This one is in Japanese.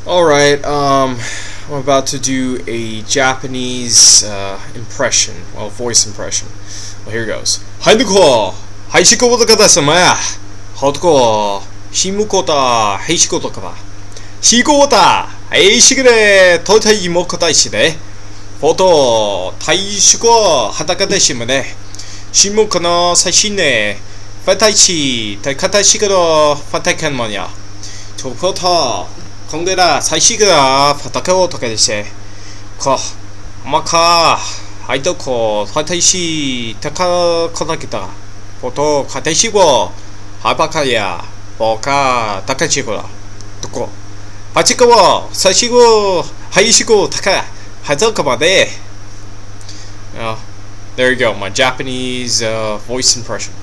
Alright, I'm about to do a Japanese impression, well, voice impression. Well, here goes. Hainduko, haishikoto kata samaya. Hotuko, shimukota, heishikoto kata. Shikota, heishikure, totai mokota ishide. Photo, taishuko, hatakata shimune. Shimukano, sashine, fataichi, takatashikoro, fatakan monya. Topota. こんでら最新が畑をとけでしてこまかはいとこはたいしたかこなきたことかたいしごはばかやぼかたかちごらとこはちこを最新ごはいしごたかはとかまで There you go, my Japanese voice impression.